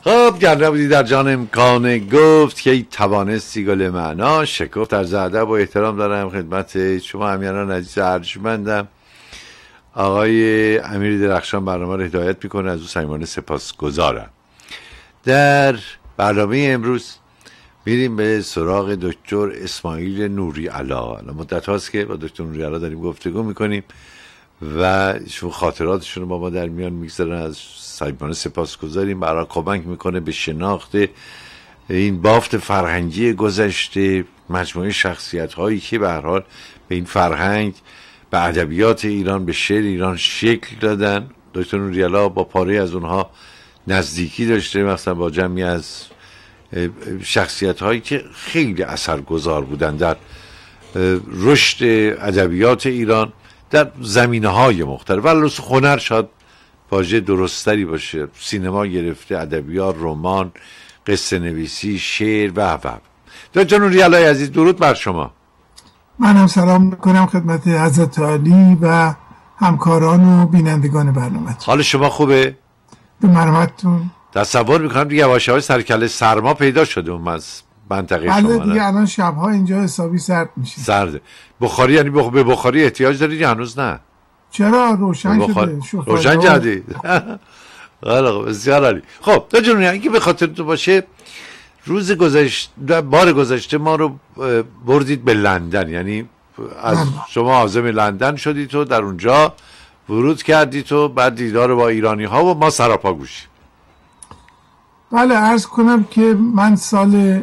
خب گر نبودی در جان امکان گفت که ای توانستی گل معنا شکفت. در ادب و احترام دارم خدمت شما امیران عزیز ارجمندم. آقای امیر درخشان برنامه رو هدایت میکنه، از او صمیمانه سپاسگزارم. در برنامه امروز میریم به سراغ دکتر اسماعیل نوری علا. مدت هاست که با دکتر نوری علا داریم گفتگو میکنیم و شما خاطراتشون رو با ما در میان میگذارن، از صمیمانه سپاسگزاریم. برای کمک میکنه به شناخت این بافت فرهنگی گذشته، مجموعه شخصیت هایی که به هر حال به این فرهنگ، به ادبیات ایران، به شعر ایران شکل دادن. دکتر نوری علا با پاره از اونها نزدیکی داشته، مثلا با جمعی از شخصیت هایی که خیلی اثرگذار بودن در رشد ادبیات ایران در زمینه های مختلف. ولی هنر شاید واژه درستری باشه، سینما گرفته، ادبیات، رمان، قصه نویسی، شعر و دکتر نوری علا عزیز، درود بر شما. من هم سلام میکنم خدمت حضرت عالی و همکاران و بینندگان برنامه. حال شما خوبه؟ به مرحمتتون. تصور میکنم دیگه یواش یواش سرکله سرما پیدا شده اون منطقه شما. بله دیگه، الان شبها اینجا حسابی سرد میشه. سرده. بخاری یعنی به بخاری احتیاج دارید یا هنوز نه؟ چرا روشن شده؟ روشن کردید. بسیار عالی. خب تا جنونی اگه به خاطر تو باشه، روز گذشته، بار گذشته ما رو بردید به لندن، یعنی از شما عازم لندن شدید و در اونجا ورود کردید و بعد دیدار با ایرانی ها و ما سراپا گوشی. بله، عرض کنم که من سال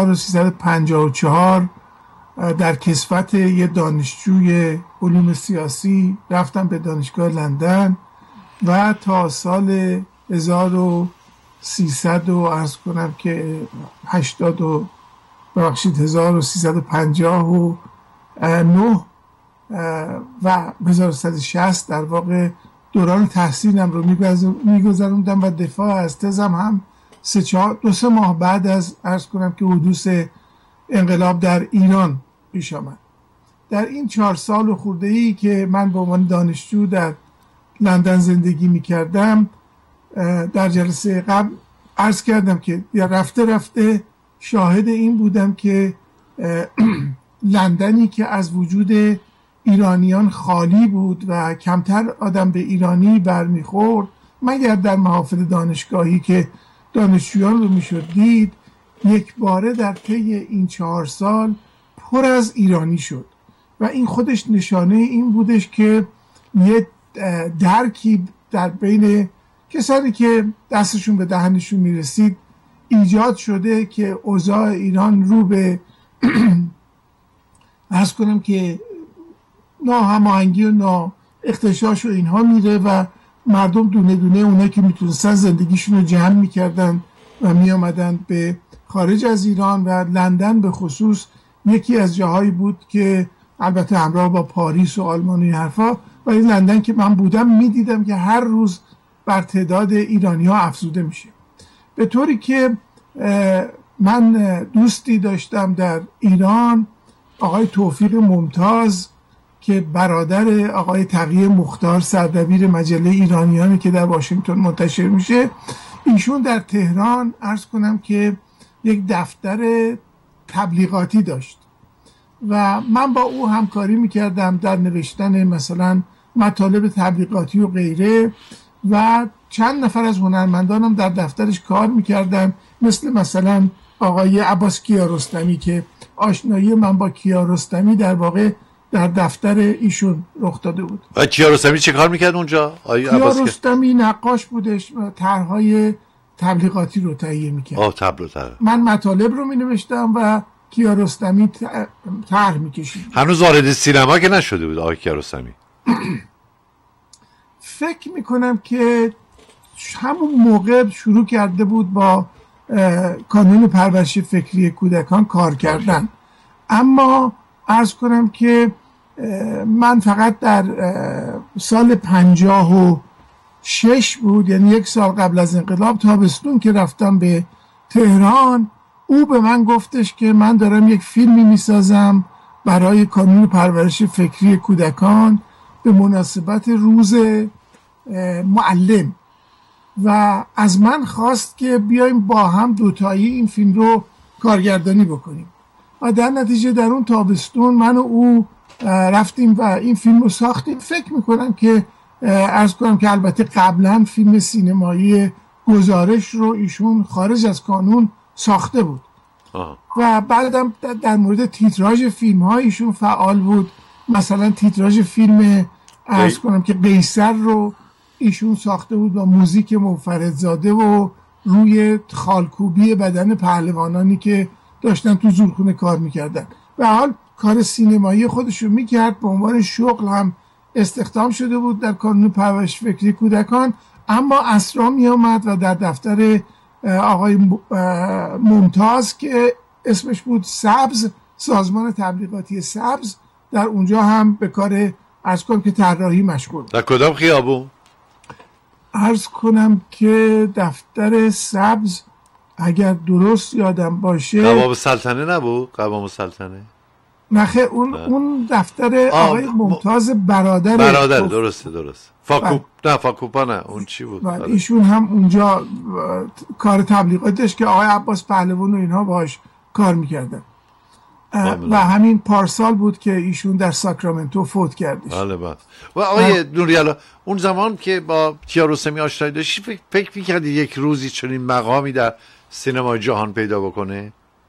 1354 در کسوت یه دانشجوی علوم سیاسی رفتم به دانشگاه لندن و تا سال 1300 و عرض کنم که 1359 و 1360 در واقع دوران تحصیلم رو میگذروندم و دفاع از تزم هم 2-3 ماه بعد از عرض کنم که حدوث انقلاب در ایران پیش آمد. در این 4 سال و خورده‌ای که من به عنوان دانشجو در لندن زندگی می‌کردم، در جلسه قبل عرض کردم که رفته شاهد این بودم که لندنی که از وجود ایرانیان خالی بود و کمتر آدم به ایرانی برمیخورد، مگر در محافل دانشگاهی که دانشجویان رو میشد دید، یک باره در طی این 4 سال پر از ایرانی شد و این خودش نشانه این بودش که یه درکی در بین کسانی که دستشون به دهنشون میرسید ایجاد شده که اوضاع ایران رو به عرض کنم که ناهماهنگی و اختشاش و اینها میره و مردم دونه دونه اونایی که میتونستن زندگیشون رو جمع میکردن و میامدن به خارج از ایران و لندن به خصوص یکی از جاهایی بود که البته همراه با پاریس و آلمان و این حرفا، ولی لندن که من بودم میدیدم که هر روز بر تعداد ایرانی ها افزوده میشه. به طوری که من دوستی داشتم در ایران، آقای توفیق ممتاز که برادر آقای تقی مختار سردبیر مجله ایرانیانی که در واشنگتن منتشر میشه، ایشون در تهران عرض کنم که یک دفتر تبلیغاتی داشت و من با او همکاری میکردم در نوشتن مثلا مطالب تبلیغاتی و غیره و چند نفر از هنرمندانم در دفترش کار میکردن، مثلا آقای عباس کیارستمی که آشنایی من با کیارستمی در واقع در دفتر ایشون رخ داده بود. کیارستمی چه کار میکرد اونجا؟ کیارستمی نقاش بودش، طرحهای تبلیغاتی رو تهیه میکرد. من مطالب رو مینوشتم و کیارستمی طرح میکشید. هنوز وارد سینما که نشده بود آقای کیارستمی. فکر میکنم که همون موقع شروع کرده بود با کانون پرورش فکری کودکان کار کردن، اما عرض کنم که من فقط در سال 56 بود، یعنی 1 سال قبل از انقلاب، تابستون که رفتم به تهران، او به من گفتش که من دارم یک فیلمی میسازم برای کانون پرورش فکری کودکان به مناسبت روز معلم و از من خواست که بیایم با هم دوتایی این فیلم رو کارگردانی بکنیم و در نتیجه در اون تابستون من و او رفتیم و این فیلم رو ساختیم. فکر میکنم که عرض کنم که البته قبلا فیلم سینمایی گزارش رو ایشون خارج از قانون ساخته بود و بعدم در مورد تیتراژ فیلم ها ایشون فعال بود. مثلا تیتراژ فیلم عرض کنم که قیصر رو ایشون ساخته بود با موزیک منفردزاده و روی خالکوبی بدن پهلوانانی که داشتن تو زورخونه کار میکردن. به حال کار سینمایی خودشو میکرد، به عنوان شغل هم استخدام شده بود در کانون پرورش فکری کودکان، اما اسرا می آمد و در دفتر آقای ممتاز که اسمش بود سبز، سازمان تبلیغاتی سبز، در اونجا هم به کار عرض کنم که طراحی مشغول. در کدام خیابون؟ عرض کنم که دفتر سبز اگر درست یادم باشه قوام سلطنه نبود؟ قوام سلطنه نخه اون دفتر آقای ممتاز برادر درسته فاکوپا نه اون چی بود؟ ایشون هم اونجا کار تبلیغاتی داشت که آقای عباس پهلوان و اینها باهاش کار میکردن و همین پارسال بود که ایشون در ساکرامنتو فوت کردش. بله. و آقای نوریالا اون زمان که با کیارستمی آشنایی داشتی فکر میکردی یک روزی چنین مقامی در سینمای جهان پیدا بکنه؟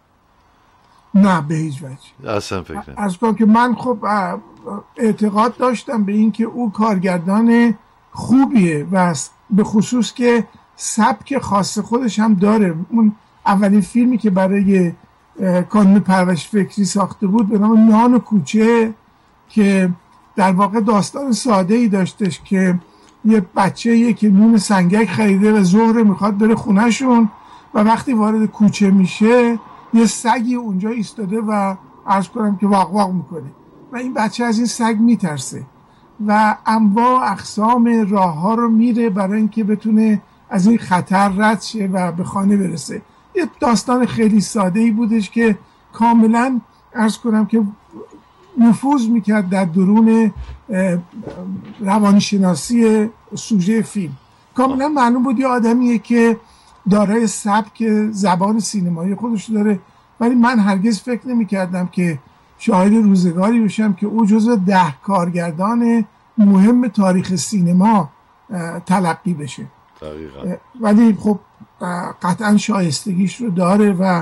نه به هیچ وجه. اصلا فکر نکنم. از کنم که من خب اعتقاد داشتم به این که او کارگردان خوبیه و به خصوص که سبک خاص خودش هم داره. اون اولین فیلمی که برای کانون پرورش فکری ساخته بود به نام نان و کوچه که در واقع داستان ساده ای داشتش که یه بچه‌ایه که نون سنگک خریده و ظهر میخواد بره خونهشون و وقتی وارد کوچه میشه یه سگی اونجا ایستاده و عرض کنم که واق واق میکنه و این بچه از این سگ میترسه و انواع اقسام راه ها رو میره برای اینکه بتونه از این خطر رد شه و به خانه برسه. یه داستان خیلی ساده ای بودش که کاملا عرض کنم که نفوذ میکرد در درون روانشناسی سوژه فیلم. کاملا معلوم بود یه آدمیه که دارای سبک زبان سینمایی خودش داره، ولی من هرگز فکر نمی کردم که شاهد روزگاری بشم که او جزو 10 کارگردان مهم تاریخ سینما تلقی بشه. دقیقا. ولی خب قطعا شایستگیش رو داره و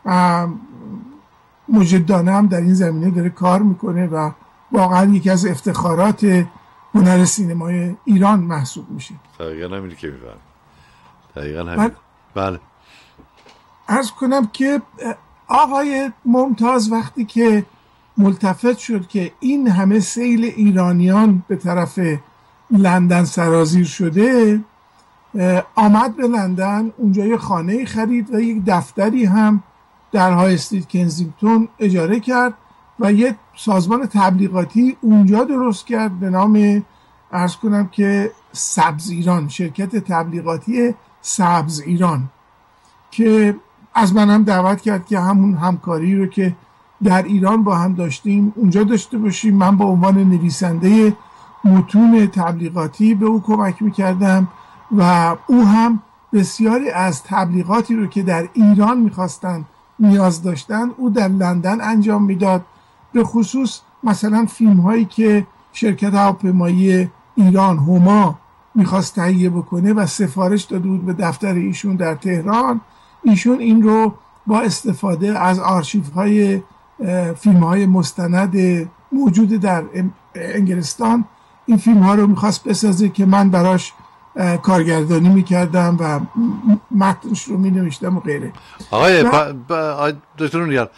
مجدانه هم در این زمینه داره کار میکنه و واقعا یکی از افتخارات هنر سینمای ایران محسوب میشه. دقیقا همینی که میفهم. دقیقا همین. بله. عرض کنم که آقای ممتاز وقتی که ملتفت شد که این همه سیل ایرانیان به طرف لندن سرازیر شده، آمد به لندن، اونجا یه خانه خرید و یک دفتری هم در های استریت کنزینگتون اجاره کرد و یه سازمان تبلیغاتی اونجا درست کرد به نام عرض کنم که سبز ایران، شرکت تبلیغاتی سبز ایران، که از من هم دعوت کرد که همون همکاری رو که در ایران با هم داشتیم اونجا داشته باشیم. من به عنوان نویسنده متون تبلیغاتی به او کمک میکردم و او هم بسیاری از تبلیغاتی رو که در ایران میخواستن نیاز داشتن او در لندن انجام میداد. به خصوص مثلا فیلم هایی که شرکت هواپیمایی ایران هما میخواست تهیه بکنه و سفارش داده بود به دفتر ایشون در تهران، ایشون این رو با استفاده از آرشیوهای فیلم های مستند موجود در انگلستان این فیلم ها رو میخواست بسازه که من براش کارگردانی میکردم و متنش رو مینوشتم و غیره. آقای دکتر نوریال،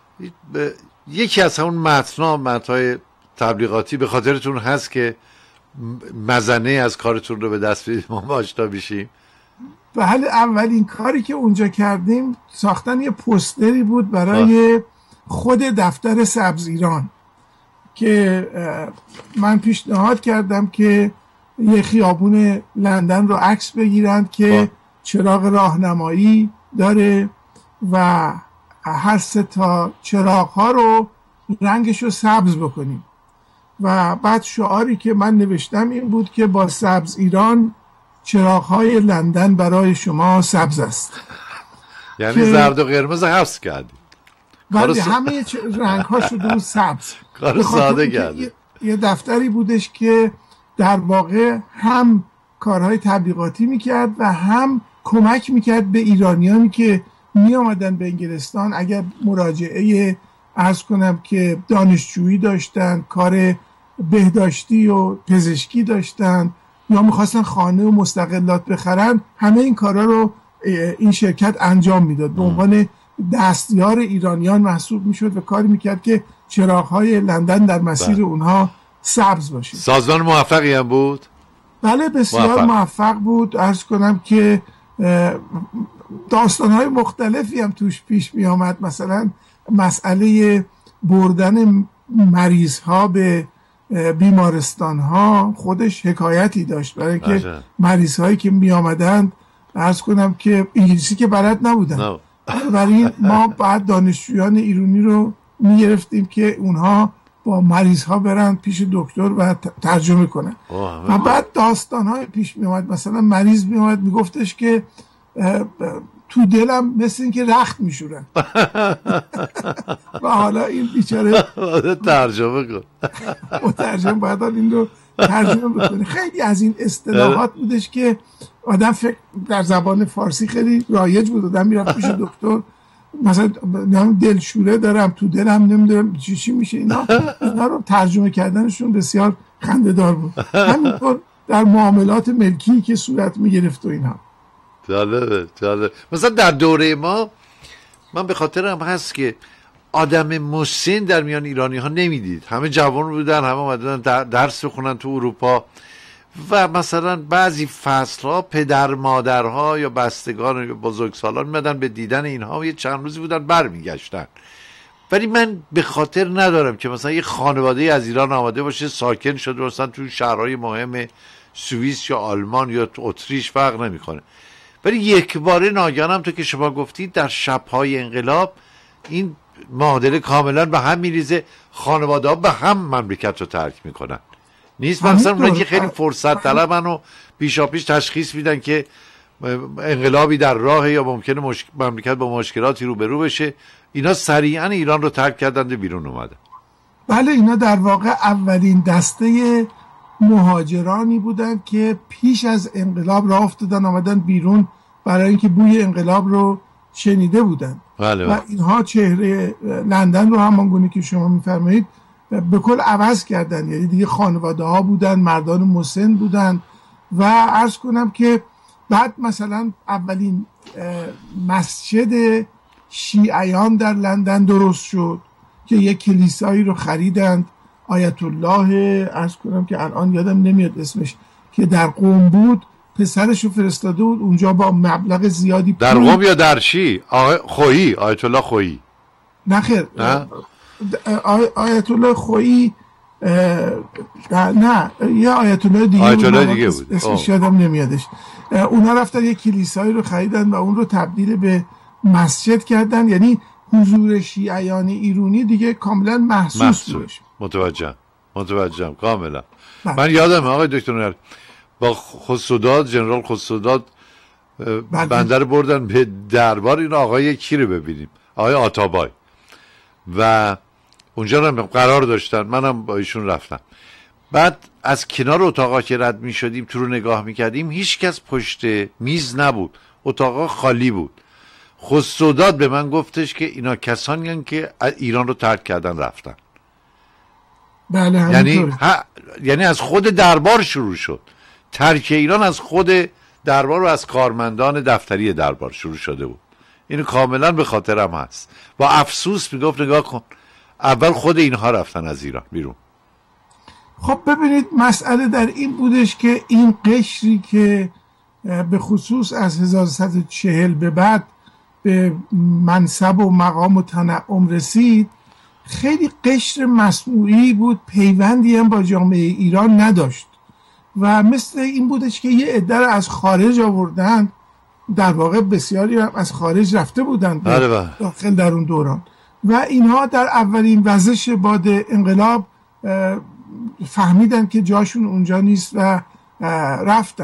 یکی از همون متن‌های تبلیغاتی به خاطرتون هست که مزنه از کارتون رو به دست بدید ما آشنا بشیم؟ بله، اولین کاری که اونجا کردیم ساختن یه پوستری بود برای خود دفتر سبز ایران که من پیشنهاد کردم که یه خیابون لندن رو عکس بگیرند که چراغ راهنمایی داره و هر 3 تا چراغ ها رو رنگش رو سبز بکنیم و بعد شعاری که من نوشتم این بود که با سبز ایران چراغ‌های لندن برای شما سبز است. یعنی زرد و قرمز حفظ کردی ولی همه رنگ‌ها شده بود سبز. کار ساده کردی. یه دفتری بودش که در واقع هم کارهای تبلیغاتی میکرد و هم کمک میکرد به ایرانیانی که می آمدن به انگلستان، اگر مراجعه عرض کنم که دانشجویی داشتن، کار بهداشتی و پزشکی داشتن یا میخواستن خانه و مستقلات بخرن، همه این کارا رو این شرکت انجام میداد. به عنوان دستیار ایرانیان محسوب میشد و کاری میکرد که چراغ‌های لندن در مسیر اونها سبز باشه. سازمان موفقی هم بود؟ بله بسیار موفق بود. عرض کنم که داستان‌های مختلفی هم توش پیش می آمد. مثلا مسئله بردن مریض‌ها به بیمارستان‌ها خودش حکایتی داشت، برای اینکه مریض‌هایی که می آمدند عرض کنم که انگلیسی که بلد نبودن، برای ما بعد دانشجویان ایرانی رو می گرفتیم که اونها با مریض ها برن پیش دکتر و ترجمه کنن و بعد داستان های پیش می اومد. مثلا مریض می اومد می گفتش که تو دلم مثل این که رخت می شورن و حالا این بیچاره ترجمه کن مترجم باید این رو ترجمه بکنه. خیلی از این اصطلاحات بودش که آدم فکر در زبان فارسی خیلی رایج بود. آدم میرفت پیش دکتر مثلا دلشوره دارم تو دلم نمیدونم چی میشه، اینا رو ترجمه کردنشون بسیار خنده‌دار بود. همینطور در معاملات ملکی که صورت میگرفت و اینا. جالبه. مثلا در دوره ما من به خاطرم هست که آدم مسن در میان ایرانی ها نمیدید، همه جوان بودن، همه اومدن درس بخونن تو اروپا و مثلا بعضی فصل ها پدر مادرها یا بستگان یا بزرگسالان میمدن به دیدن اینها و یه چند روزی بودن برمیگشتن. ولی من به خاطر ندارم که مثلا یه خانواده از ایران آمده باشه ساکن شده مثلا تو شهرهای مهم سوئیس یا آلمان یا اتریش، فرق نمیکنه. ولی یک باره ناگهان تو که شما گفتید در شب‌های انقلاب این معادله کاملا به هم میریزه، خانواده ها به هم مملکت رو ترک میکنن. نیست مثلا اونایی که خیلی فرصت طلبن و پیشاپیش تشخیص میدن که انقلابی در راه یا ممکنه مملکت با مشکلاتی روبرو بشه، اینا سریعا ایران رو ترک کردند و بیرون اومدن. بله اینا در واقع اولین دسته مهاجرانی بودن که پیش از انقلاب راه افتادن آمدن بیرون برای اینکه بوی انقلاب رو شنیده بودن. بله. و اینها چهره لندن رو همانگونه که شما میفرمایید به کل عوض کردن. یعنی دیگه خانواده ها بودن، مردان مسن بودن و عرض کنم که بعد مثلا اولین مسجد شیعیان در لندن درست شد که یک کلیسایی رو خریدند. آیت الله عرض کنم که الان یادم نمیاد اسمش، که در قم بود، پسرش رو فرستاده بود اونجا با مبلغ زیادی پول. در قم یا در چی؟ خویی، آیت الله خویی؟ نخیر، آیت الله خویی نه، یه آیت الله دیگه بود اسمش یادم نمیادش. اونا رفتن یک کلیسایی رو خریدن و اون رو تبدیل به مسجد کردن. یعنی حضور شیعیان ایرانی دیگه کاملا محسوس بود. متوجهم کاملا. من یادم آقای دکتر نور با خسوداد، جنرال خسوداد بنده بردن به دربار این آقای کی رو ببینیم، آقای آتابای، و اونجا هم قرار داشتن، منم با ایشون رفتم. بعد از کنار اتاقا که رد می شدیم تو رو نگاه می کردیم، هیچ کس پشت میز نبود، اتاقا خالی بود. خسوداد به من گفتش که اینا کسانی هستند که ایران رو ترک کردن رفتن. بله یعنی از خود دربار شروع شد ترک ایران، از خود دربار و از کارمندان دفتری دربار شروع شده بود. اینو کاملا به خاطرم هست. با افسوس میگفت نگاه کن اول خود اینها رفتن از ایران بیرون. خب ببینید مسئله در این بودش که این قشری که به خصوص از 1140 به بعد به منصب و مقام و تنعم رسید، خیلی قشر مسموعی بود، پیوندی هم با جامعه ایران نداشت و مثل این بودش که یه عده از خارج آوردن. در واقع بسیاری هم از خارج رفته بودن داخل در اون دوران و اینها در اولین وزش باد انقلاب فهمیدن که جاشون اونجا نیست و رفتن.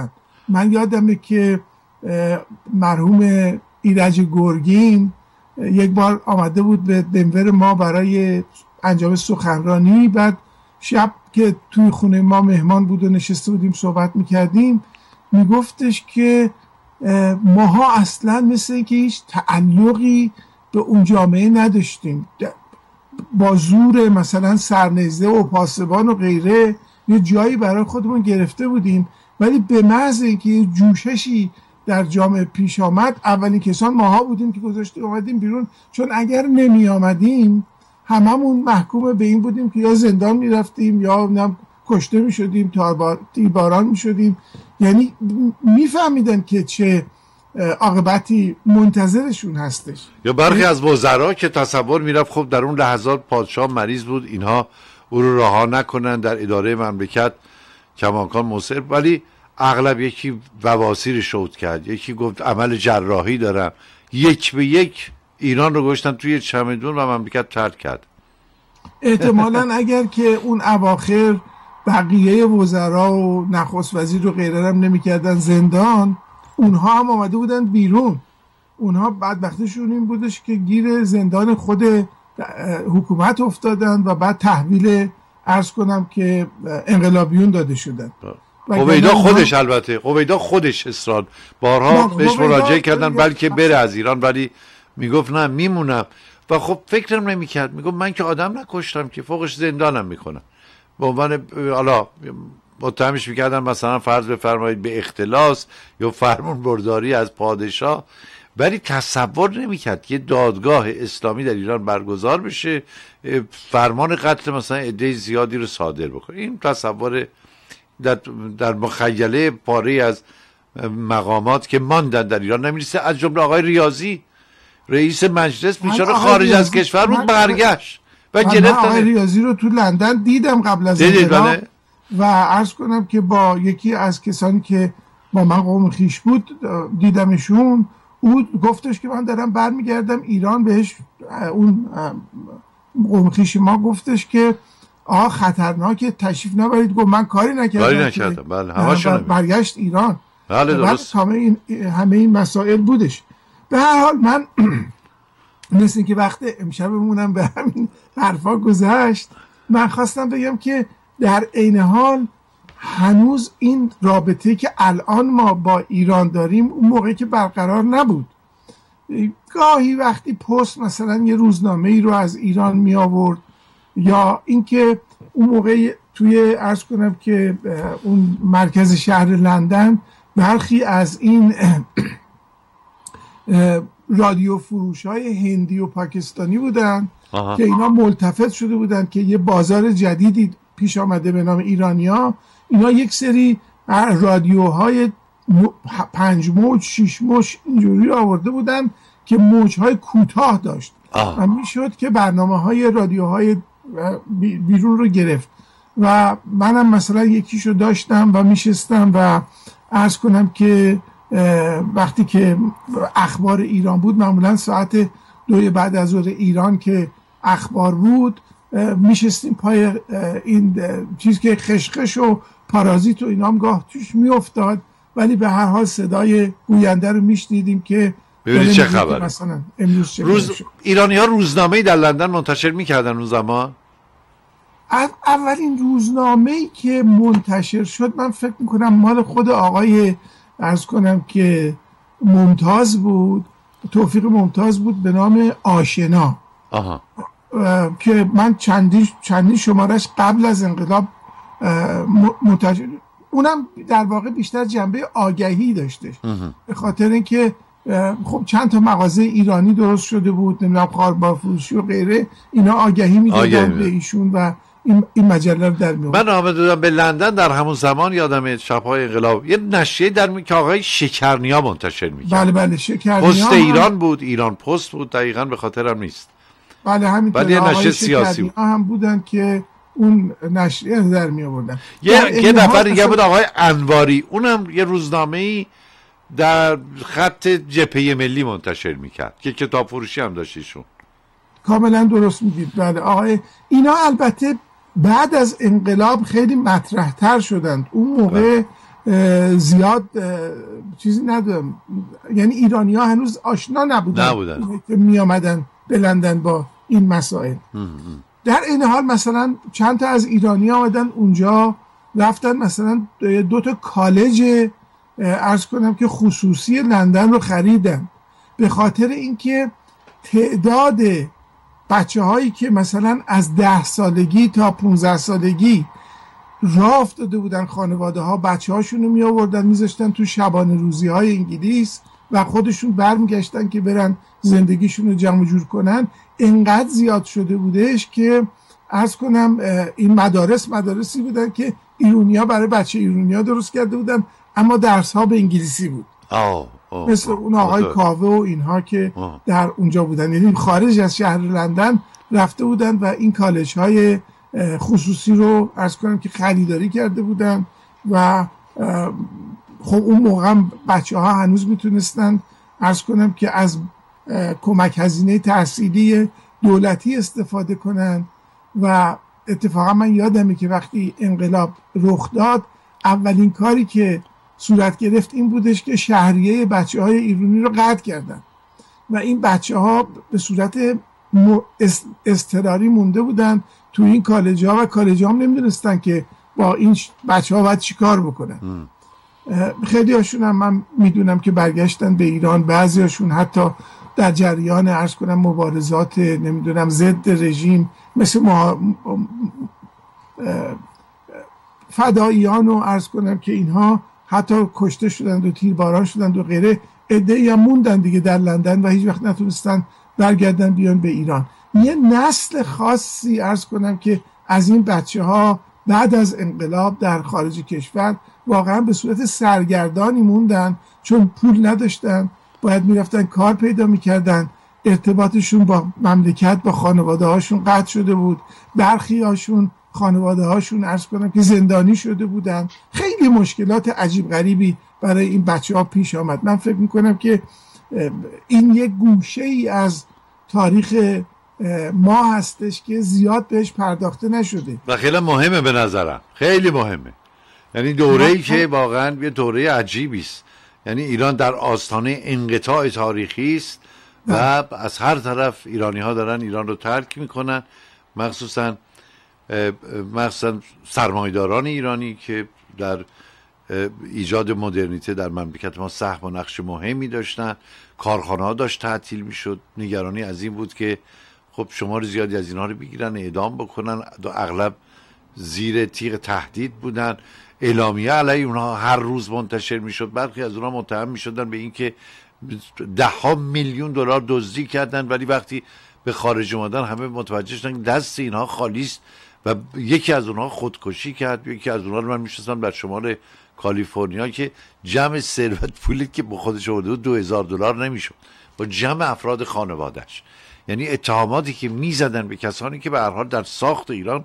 من یادمه که مرحوم ایرج گرگین یک بار آمده بود به دنور ما برای انجام سخنرانی. بعد شب که توی خونه ما مهمان بود و نشسته بودیم صحبت میکردیم، میگفتش که ماها اصلا مثل اینکه هیچ تعلقی به اون جامعه نداشتیم، با زور مثلا سرنزده و پاسبان و غیره یه جایی برای خودمون گرفته بودیم، ولی به محض اینکه یه جوششی در جامعه پیش آمد اولین کسان ماها بودیم که گذاشتیم اومدیم بیرون، چون اگر نمی آمدیم هممون محکوم به این بودیم که یا زندان می رفتیم یا کشته می شدیم، تیرباران می شدیم. یعنی می فهمیدن که چه عاقبتی منتظرشون هستش. یا برخی از وزرا که تصور می رفت خب در اون لحظات پادشاه مریض بود، اینها او رو رها نکنن، در اداره مملکت کماکان مصر، ولی اغلب یکی بواسیر شوت کرد، یکی گفت عمل جراحی دارم، یک به یک ایران رو گذاشتن توی چمدون و مملکت ترک کرد. احتمالاً اگر که اون اواخر بقیه وزرا و نخست وزیر و غیره هم نمی‌کردن زندان، اونها هم آمده بودن بیرون. اونها بدبختیشون این بودش که گیر زندان خود حکومت افتادن و بعد تحویل عرض کنم که انقلابیون داده شدن. قبیدا خودش البته قبیدا خودش اصرار بارها بهش مراجعه کردن بلکه بره از ایران، ولی میگفت نه میمونم. و خب فکرم نمیکرد، میگفت من که آدم نکشتم که فوقش زندانم میکنم. به عنوان حالا متهمش میکردن مثلا فرض بفرمایید به اختلاس یا فرمان برداری از پادشاه، ولی تصور نمیکرد یه دادگاه اسلامی در ایران برگزار بشه فرمان قتل مثلا عده زیادی رو صادر بکنه. این تصور در مخیله پاره از مقامات که ماندن در ایران نمیرسه، از جمله آقای ریاضی رئیس مجلس بیچاره خارج از کشور بود، برگشت و گرفت. آقای ریاضی رو تو لندن دیدم قبل از انقلاب و عرض کنم که با یکی از کسانی که با من قوم خیش بود دیدمشون. او گفتش که من دارم برمیگردم ایران، بهش اون قوم خیش ما گفتش که خطرناکه تشریف نبرید. گفت من کاری نکردم. بله همشون برگشت ایران. بله درست. همه این مسائل بودش. به هر حال من مثل این که وقت امشبمونم به همین حرفا گذشت، من خواستم بگم که در عین حال هنوز این رابطه که الان ما با ایران داریم اون موقعی که برقرار نبود. گاهی وقتی پست مثلا یه روزنامه ای رو از ایران می آورد، یا اینکه اون موقع توی عرض کنم که اون مرکز شهر لندن برخی از این رادیو فروش های هندی و پاکستانی بودن که اینا ملتفت شده بودن که یه بازار جدیدی پیش آمده به نام ایرانیا. اینا یک سری رادیوهای 5 موج 6 موج اینجوری آورده بودن که موجهای کوتاه داشت و میشد که برنامه‌های رادیوهای بیرون رو گرفت. و منم مثلا یکیشو داشتم و میشستم و عرض کنم که وقتی که اخبار ایران بود، معمولا ساعت 2 بعد از ظهر ایران که اخبار بود، میشستیم پای این چیز که خشخش و پارازیت و اینا هم گاه توش میافتاد، ولی به هر حال صدای گوینده رو میشنیدیم که ببینید چه خبره. مثلا امروز چه ایرانی ها روزنامه‌ای در لندن منتشر میکردن اون زمان. اولین روزنامه‌ای که منتشر شد من فکر میکنم مال خود آقای عرض کنم که ممتاز بود، توفیق ممتاز بود، به نام آشنا. که من چندین شمارش قبل از انقلاب منتشر، اونم در واقع بیشتر جنبه آگهی داشته، به خاطر اینکه خب چند تا مغازه ایرانی درست شده بود، نمیدونم خاربار فروشی و غیره، اینا آگهی میدادن به ایشون و این مجله رو در میاد. من آمده بودم به لندن در همون زمان، یادمه شب‌های انقلاب یه نشریه در که آقای شکرنیا منتشر می‌کرد. بله شکرنیا پست ایران بود، ایران پست بود، دقیقاً به خاطرم نیست. بله همینطور. آقای شکرنیا هم بودن که اون نشریه در می آوردن. یه نفر دیگه بود آقای انواری، اونم یه روزنامه‌ای در خط جبهه ملی منتشر می‌کرد که کتاب فروشی هم داشت ایشون. کاملا درست میگید. بله آقای اینا البته بعد از انقلاب خیلی مطرح‌تر شدند. اون موقع زیاد چیزی ندارم، یعنی ایرانی ها هنوز آشنا نبودن که می آمدن به لندن با این مسائل. در این حال مثلا چند تا از ایرانی ها آمدن اونجا، رفتن مثلا 2 تا کالج عرض کنم که خصوصی لندن رو خریدن، به خاطر اینکه تعداد بچه هایی که مثلا از 10 سالگی تا 15 سالگی راه افتاده بودن، خانواده ها بچه هاشون رو می آوردن میذاشتن تو شبانه روزی های انگلیس و خودشون برمیگشتن که برن زندگیشون رو جمع جور کنن، انقدر زیاد شده بودش که عرض کنم این مدارسی بودن که ایرونیا برای بچه ایرونیا درست کرده بودن، اما درس ها به انگلیسی بود. مثل اون آقای کاوه و اینها که در اونجا بودن، یعنی خارج از شهر لندن رفته بودن و این کالج های خصوصی رو عرض کنم که خریداری کرده بودن و خب اون موقع بچه ها هنوز میتونستن عرض کنم که از کمک هزینه تحصیلی دولتی استفاده کنن. و اتفاقا من یادمه که وقتی انقلاب رخ داد اولین کاری که صورت گرفت این بودش که شهریه بچه های ایرانی رو قطع کردن و این بچه ها به صورت اضطراری مونده بودن تو این کالج ها و کالج ها هم نمیدونستن که با این بچه ها باید چی کار بکنن. خیلی هاشون هم من میدونم که برگشتن به ایران، بعضی هاشون حتی در جریان عرض کنم مبارزات نمیدونم ضد رژیم مثل فداییان رو عرض کنم که اینها حتی کشته شدند و تیرباران شدند و غیره، عده‌ای هم موندن دیگه در لندن و هیچ وقت نتونستن برگردن بیان به ایران. یه نسل خاصی عرض کنم که از این بچه ها بعد از انقلاب در خارج کشور واقعا به صورت سرگردانی موندن، چون پول نداشتن، باید میرفتن کار پیدا میکردن، ارتباطشون با مملکت با خانواده هاشون قطع شده بود، برخی هاشون خانواده هاشون عرض کنم که زندانی شده بودن، خیلی مشکلات عجیب غریبی برای این بچه ها پیش آمد. من فکر میکنم که این یک گوشه ای از تاریخ ما هستش که زیاد بهش پرداخته نشده و خیلی مهمه، به نظرم خیلی مهمه. یعنی دوره‌ای که واقعا یه دوره عجیبی است، یعنی ایران در آستانه انقطاع تاریخی است و از هر طرف ایرانی ها دارن ایران رو ترک میکنن، مخصوصا سرمایه‌داران ایرانی که در ایجاد مدرنیته در مملکت ما سهم و نقش مهمی داشتن. کارخانه ها داشت تعطیل میشد، نگرانی از این بود که خب شمار زیادی از اینها رو بگیرن اعدام بکنن، اغلب زیر تیغ تهدید بودن، اعلامیه علیه اونها هر روز منتشر میشد. برخی از اونها متهم میشدن به این که $10 میلیون دزدی کردن، ولی وقتی به خارج اومدن همه متوجه شدن دست اینها خالی است و یکی از اونها خودکشی کرد. یکی از اونها رو من میشناسم در شمال کالیفرنیا که جمع ثروت پولی که با خودش آورده بود $2000 نمیشد با جمع افراد خانواده‌اش. یعنی اتهاماتی که میزدن به کسانی که به هر حال در ساخت ایران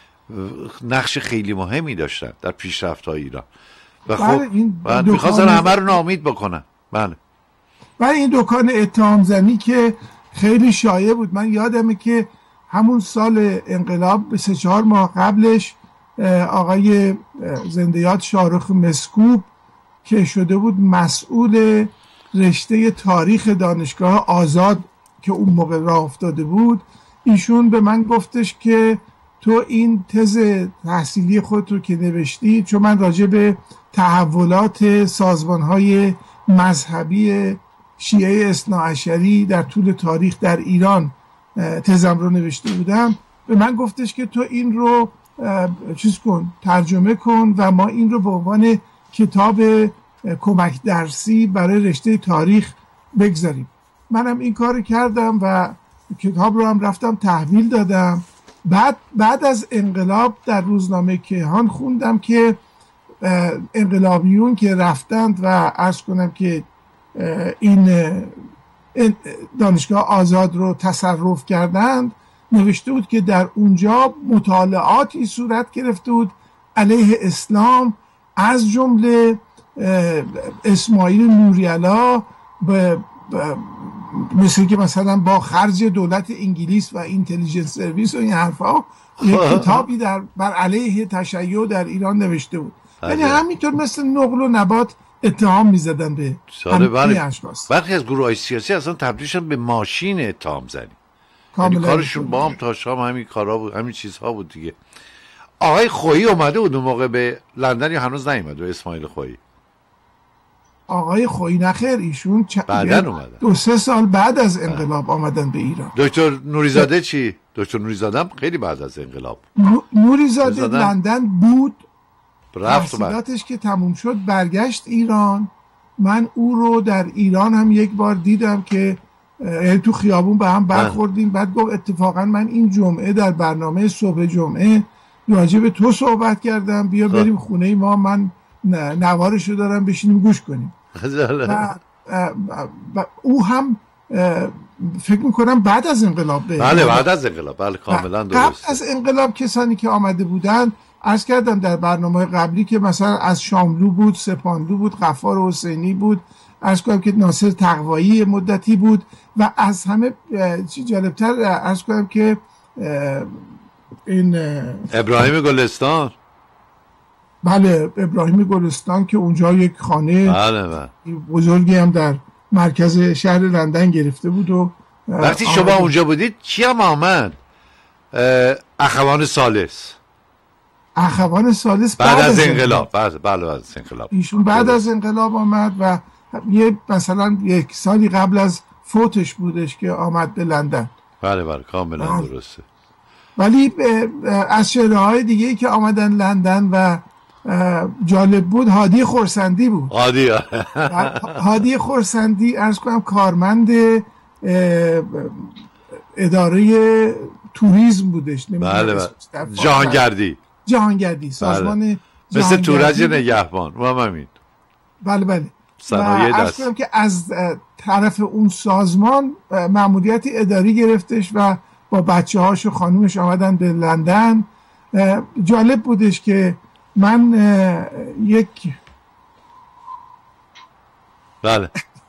نقش خیلی مهمی داشتن در پیشرفت‌های ایران و خب می‌خواستن همه رو ناامید بکنن. بله. برای این دکان اتهام زنی که خیلی شایع بود، من یادمه که همون سال انقلاب به 3-4 ماه قبلش آقای زنده یاد شاهرخ مسکوب که شده بود مسئول رشته تاریخ دانشگاه آزاد که اون موقع راه افتاده بود، ایشون به من گفتش که تو این تز تحصیلی خود رو که نوشتی، چون من راجع به تحولات سازمان‌های مذهبی شیعه اثناعشری در طول تاریخ در ایران تزم رو نوشته بودم، به من گفتش که تو این رو ترجمه کن و ما این رو به عنوان کتاب کمک درسی برای رشته تاریخ بگذاریم. منم این کار کردم و کتاب رو هم رفتم تحویل دادم. بعد از انقلاب در روزنامه کیهان خوندم که انقلابیون که رفتند و عرض کنم که این دانشگاه آزاد رو تصرف کردند، نوشته بود که در اونجا مطالعاتی صورت گرفته بود علیه اسلام، از جمله اسماعیل نوری‌علا مثل که مثلا با خرج دولت انگلیس و اینتلیجنس سرویس و این حرفا یک کتابی بر علیه تشیع در ایران نوشته بود. یعنی همینطور مثل نقل و نبات اتهام میزدن به همین اشخاص. برخی از گروه‌های سیاسی اصلا تبدیل شدن به ماشین اتهام زنی. یعنی کارشون با هم تا شام همین کارا بود، همین چیزها بود دیگه. آقای خویی اومده بود اون موقع به لندن یا هنوز نیومده؟ اسماعیل خویی. آقای خویی نخیر، ایشون بعدن اومدن 2-3 سال بعد از انقلاب آمدن به ایران. دکتر نوریزاده چی؟ دکتر نوریزاده هم خیلی بعد از انقلاب. نوریزاده لندن بود، رفت تحصیلاتش که تموم شد برگشت ایران. من او رو در ایران هم یک بار دیدم که تو خیابون به هم برخوردیم. بعد گفت اتفاقا من این جمعه در برنامه صبح جمعه راجع به تو صحبت کردم، بیا بریم خونه ما، من نوارشو دارم بشینیم گوش کنیم. و او هم فکر میکنم بعد از انقلاب بله بعد از انقلاب، بله کاملا درسته. قبل از انقلاب کسانی که آمده بودن عرض کردم در برنامه قبلی که مثلا از شاملو بود، سپاندو بود، غفار حسینی بود، عرض کنم که ناصر تقوایی مدتی بود و از همه چی جالبتر عرض کنم که این ابراهیم گلستان. بله ابراهیم گلستان که اونجا یک خانه بله بزرگی هم در مرکز شهر لندن گرفته بود. و وقتی شما اونجا بودید کی هم آمد؟ اخوان ثالث. اخوان ثالث بعد از انقلاب. بله بعد از انقلاب ایشون بعد از انقلاب آمد و یه مثلا 1 سالی قبل از فوتش بودش که آمد به لندن. بله کاملا درسته. ولی از شهرهای دیگه که آمدن لندن و جالب بود هادی خورسندی بود. هادی خورسندی عرض کنم کارمند اداره توریسم بودش. بله جهانگردی سازمان مثل تورج نگهبان و همین. بله صنایع دست. کنم که از طرف اون سازمان مأموریت اداری گرفتش و با بچه هاش و خانومش آمدن به لندن. جالب بودش که من بله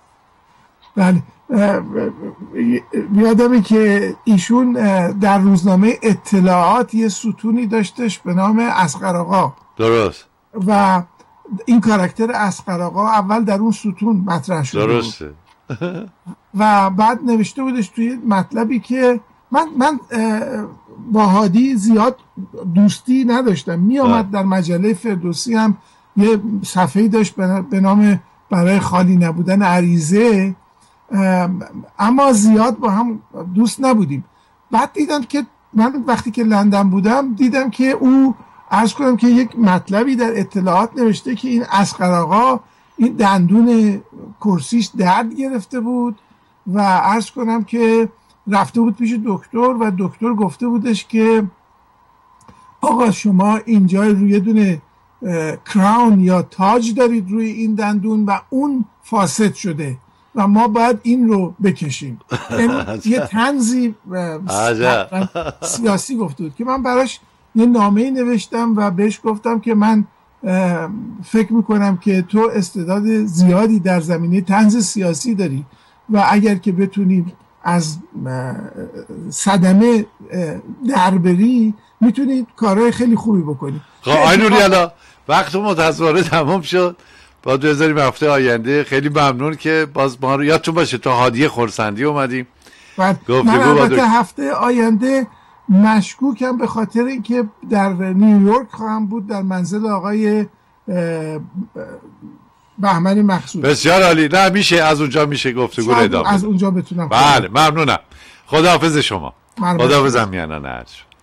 یادمه که ایشون در روزنامه اطلاعات یه ستونی داشتش به نام اصغر آقا. درست. و این کاراکتر اصغر آقا اول در اون ستون مطرح شده درسته بود. و بعد نوشته بودش توی مطلبی که من با هادی زیاد دوستی نداشتم. می آمد در مجله فردوسی هم یه صفحه‌ای داشت به نام برای خالی نبودن عریضه، اما زیاد با هم دوست نبودیم. بعد دیدم که من وقتی که لندن بودم دیدم که او عرض کنم که یک مطلبی در اطلاعات نوشته که این اصغر آقا این دندون کرسیش درد گرفته بود و عرض کنم که رفته بود پیش دکتر و دکتر گفته بودش که آقا شما اینجا روی دونه کراون یا تاج دارید روی این دندون و اون فاسد شده و ما باید این رو بکشیم. یه طنزی سیاسی گفته بود که من براش یه نامه‌ای نوشتم و بهش گفتم که من فکر میکنم که تو استعداد زیادی در زمینه طنز سیاسی داری و اگر که بتونی از صدمه در بری میتونی کارهای خیلی خوبی بکنی. آقای نوری‌الله وقت متأسفانه تمام شد. با 2000 هفته آینده خیلی ممنون که باز ما رو یادتون باشه تا هادی خورسندی اومدیم. من البته هفته آینده مشکوکم به خاطر اینکه در نیویورک خواهم بود در منزل آقای بهمن مقصود. بسیار عالی. نه میشه از اونجا میشه گفتگو ادامه از اونجا بتونم. بله ممنونم. خداحافظ شما. خداحافظ امیانان.